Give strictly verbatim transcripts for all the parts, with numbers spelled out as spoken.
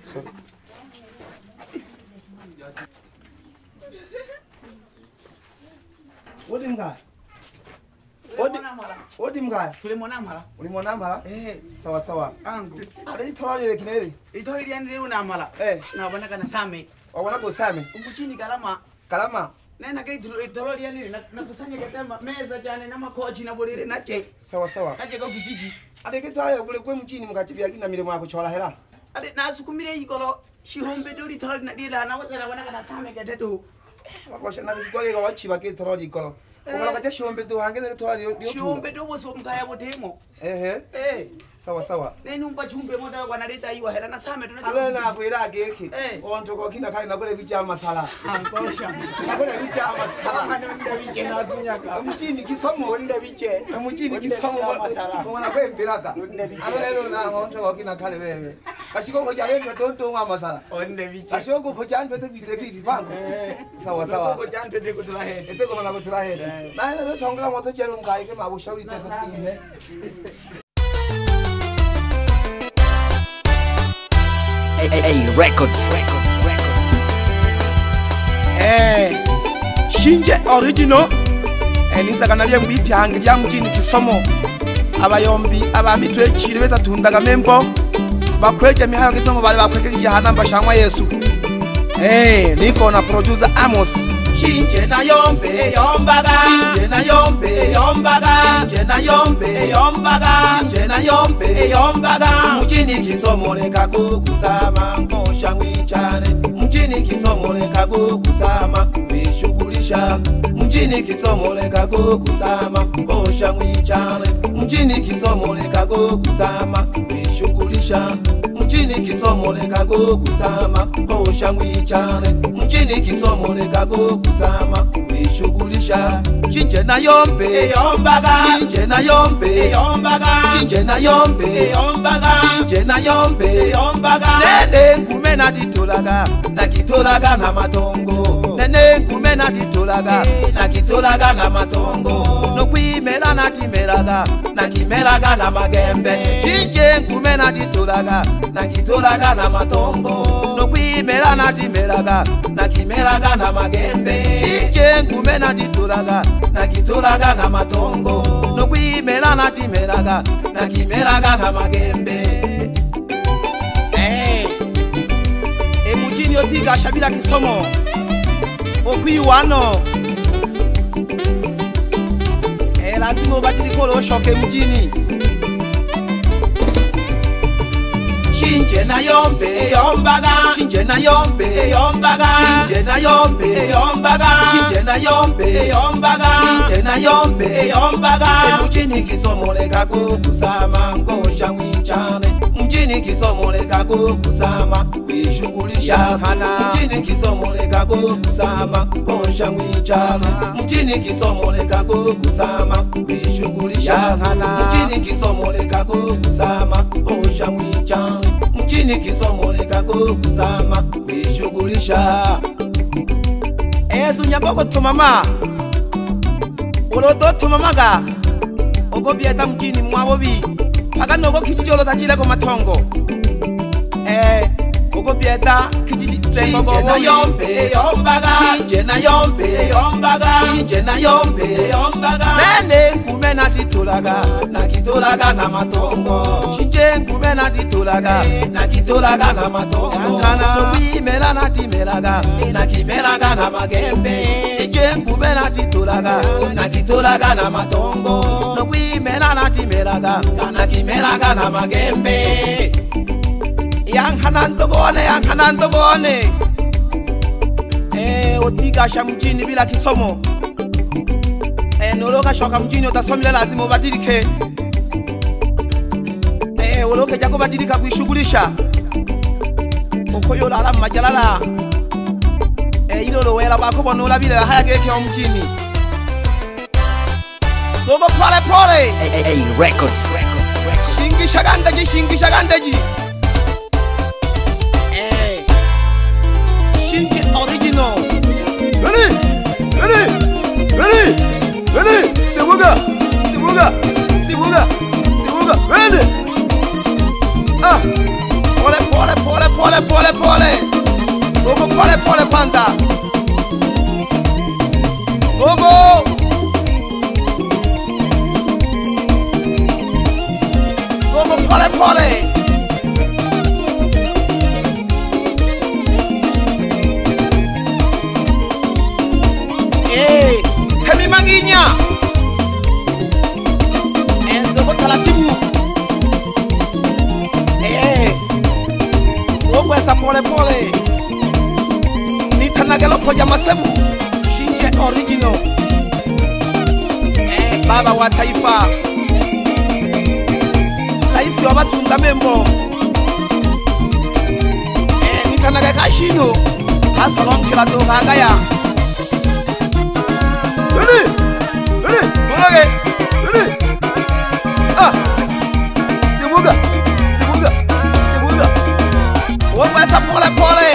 Odi mga. Odi Odi mga. Tule mwana mala. Uli mwana mala? Eh, Sawa sawa. angu. Ale itola lile kineri. Ito hili yani una mala. Eh, Na bana kana same. wabona ko same. Umbuchini galama. Kalama. Nena kai ito yani na nakusanya katema meza jane na makochi na bolire nache. Sawa sawa. Nache kwa kijiji. Ale kitayo kule kwe mchini mukachibya kina milemo yako chola hela. Ade na sukumire ikolo shihombe dori tolo na dila na wazala bana kana same kadeto. Wakosha na kikoye ga wachiba ke tolo dikolo. Ukala kacha shombe do hangene tolo dio. Shihombe do boso mkaya botemo. Eh Eh. Sawa sawa. Nenu mpa chumbe moda wanaleta hiyo hela na same tunacho. Ale na kuira geke. Eh. Onto ko kina kale na kule bicha masala. Ankosha. Na kule bicha masala. Mano nda biche na sunyaka. Mchini kisomo Nda biche. mchini kisomo masala. Mwana kwe mpiraka. Ale lelo na onto ko kina kale wewe. Kashiko ko jale ndo tonto wa masala. Onde biche. Kashoko ko janto te bite bibi bango. Sawa sawa. Ko janto de kutula hede. Ete ko mana ko tira hedi. Na lelo tonga moto chelo ngai ke mabushauri tesa kinhe. Hey, records, records, records. Eh, Shinje original. Eh, nizakanalia mbipi hangi ya mjini kisomo. Abayombi abamitwe chiri betatundaga membo. Bakweje mihayo kisomo bale bakweke jihana mbashangwa Yesu. Eh, niko na producer Amos. Shinje na yombe yombaga. Shinje na yombe yombaga. Shinje na yombe yombaga. Shinje na yombe yombaga. Mjini kisomo leka kukusama ngosha ngwichane. Mjini kisomo leka kukusama wishughulisha. Mjini kisomo leka kukusama ngosha ngwichane. Mjini kisomo leka kukusama wishughulisha. Mjini kisomo leka kukusama ngosha ngwichane. Mjini kisomo leka kukusama wishughulisha. Shinje na yombe yombaga. Shinje na yombe yombaga. Shinje na yombe yombaga. Shinje na yombe yombaga. Nene nkume na titolaga na kitolaga na matongo. Nene nkume na titolaga na kitolaga na matongo. No kwimera na timeraga na kimeraga na magembe. Shinje nkume na titolaga na kitolaga na matongo. No kwimera na timeraga na kimeraga na magembe. Shinje nkume na titolaga na kitolaga na matongo. No kwimera na timeraga na kimeraga na magembe. Eh, emujini otiga shabila kisomo okwiwano. Eh, lazima ubatili kolo shoke mjini. Shinje na yombe yombaga. Shinje na yombe yombaga. Shinje na yombe yombaga. Shinje na yombe yombaga. Shinje na yombe yombaga. Mjini kisomo leka kukusama ngosha ngwichane. Mjini kisomo leka kukusama wishughulisha. Mjini kisomo leka kukusama ngosha ngwichane. Mjini kisomo leka kukusama wishughulisha. Mjini kisomo leka kukusama ngosha ngwichane. Mjini kisomo leka kukusama wishughulisha. Ezu nyakoko tumama. Uloto tumamaga. Ogo bieta mjini mwabobi. Aga nogo kijijolo tachile ko matongo. Eh, ogo bieta kijiji tengo go na yombe yombaga. Shinje na yombe yombaga. Shinje na yombe yombaga. Nene nkume na titolaga na kitolaga na matongo. Shinje nkume na titolaga na kitolaga na matongo. No kwimera na timeraga na kimeraga na magembe. Shinje nkume na titolaga na kitolaga na matongo. No kwimera na timeraga na kimeraga na magembe. Yang hanan togone, yang hanan togone. Eh, otiga sha mjini bila kisomo. Eh, noloka shoka mjini utasomela lazima ubadilike. Eh, oloke jako badilika kuishughulisha. Okoyo lala majalala. Eh, ilo lowela bako bonola bila haya geke wa mjini. Gogo pole pole. Hey, hey, hey, records, records, records. Shingi shagandaji, shingi shagandaji. Eh, Shinji original. Ready, ready, ready, ready. Sibuga, sibuga, sibuga, sibuga. Ready. Ah, pole pole pole pole. pole pole pole. Gogo pole pole kwanza. Gogo. Gogo pole pole. Eh, kami manginya. Enzo kwa taratibu. Eh. Gogo esa pole pole. Nitanagelo kwa Masebu. Shinje original. Eh, baba wa taifa. Raisi wa Batunda Membo. Eh, nitanaga kashino. Hasalom kila do hagaya. Ready? Ready? Mulage. Ready? Ah. Dibuga. Dibuga. Dibuga. Wopa esa pole pole.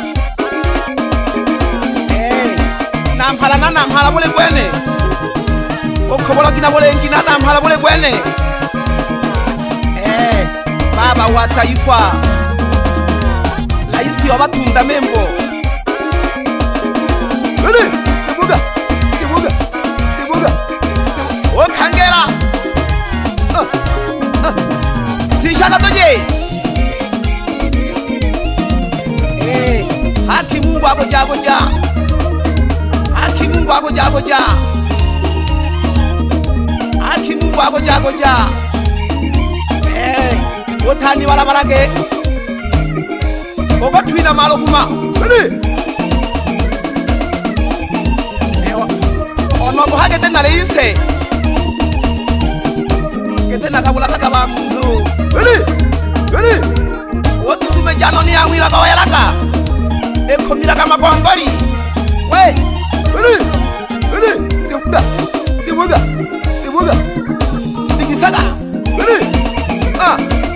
Eh, nampala na nampala bole bwene. Okobola kina bole ngina nampala bole bwene. Baba wa taifa, Raisi wa Batunda Membo. Ready? Dibuga, dibuga, dibuga. Okangera. Ah, ah. Tishaka toje. Eh, haki Mungu agoja agoja. Haki Mungu agoja agoja. Haki Mungu agoja agoja. Eh. Otani wala balage. Ogo twina malo kuma. Ready? Ewa. Ono ko hage tena leise. Ketena kabula kaba mundu. Ready? Ready? Otu tumejano ni awira kwa yalaka. Eko mira kama kongoli. We. Ready? Ready? Tibuga. Tibuga. Tibuga. Tikisaga. Ready? Ah.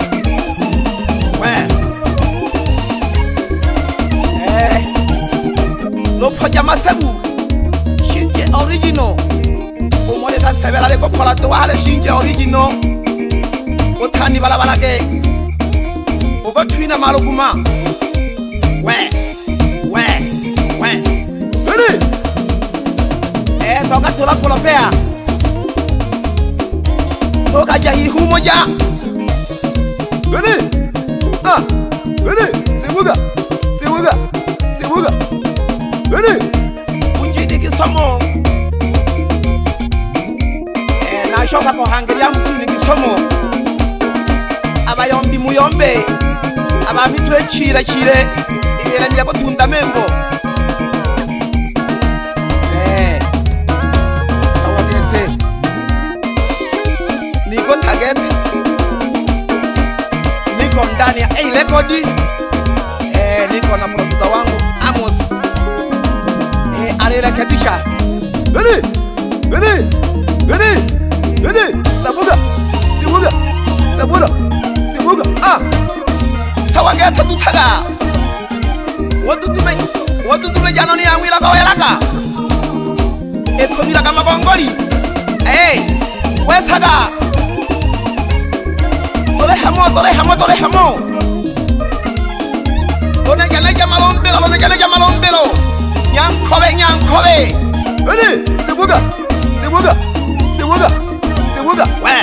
Lopoja Masebu Shinje original. Omole ta sebela le kokola to wale Shinje original. Otani bala bala ke. Ogo twina maluguma. We. We. We. Ready? Eh, toka tola kolopea. Toka jahi humoja. Ready? Ah. Ready? Sebuga. Sebuga. Sebuga. Ready? Ujidi kisomo. Eh, na shoka ko hangelia mjidi kisomo. Abayombi muyombe. Abamitwe chire chire. Ile mira Batunda Membo. Eh. Sawadete. Niko target. Niko ndani ya A rekodi. Eh, niko na producer wangu Amos. Alirekebisha. Ready? Ready? Ready? Ready? Sabuga. Sibuga. Sabuga. Sibuga. Ah. Sawanga tatutaga. Watu tume watu tume jana ni awila kwa yalaka. Eko mira kama kongoli. Eh. Wetaga. Tole hamo, tole hamo, tole hamo. Tole jana jama lombelo, tole jana jama lombelo. Nyang kobe, nyang kobe. Ready? Dibuga, dibuga, dibuga, dibuga. We.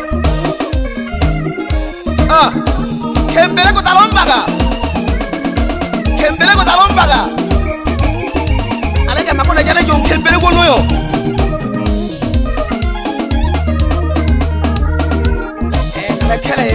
Ah. Kembele ko talombaga. Kembele ko talombaga. Alaga makona jana jong kembele ko noyo. Eh, nakele.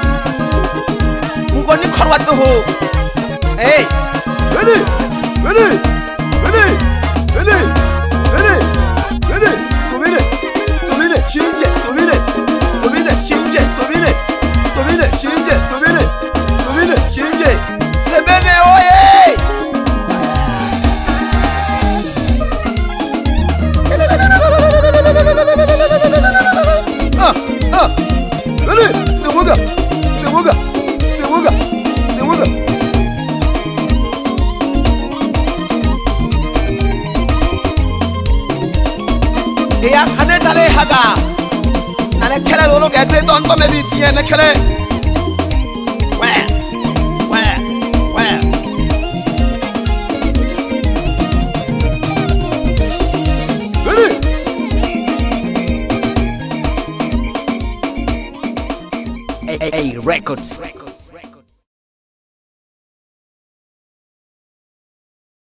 Mugo ni korwa to ho. Hey. Ready? Ready? Ready? Ready? Ready? Ready? Domine! Domine! Shinje! Domine! Domine! Shinje! Domine! Domine! Shinje! Domine! Domine! Shinje! Sebene oye! Ah! Ah! Ready? Sebuga! Sebuga! Sebuga! Sebuga! Ya ane tale haga nane kele lolo gete don to mebi tiye ne kele we we we A A A Records.